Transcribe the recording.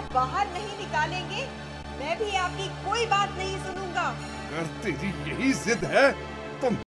बाहर नहीं निकालेंगे, मैं भी आपकी कोई बात नहीं सुनूंगा। अगर तेरी यही जिद है तो